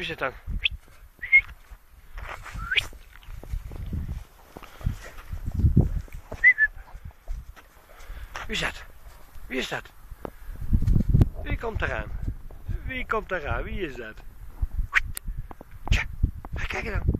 is het dan? Wie is dat? Wie is dat? Wie komt eraan? Wie komt eraan? Wie is dat? Tja, ga kijken dan.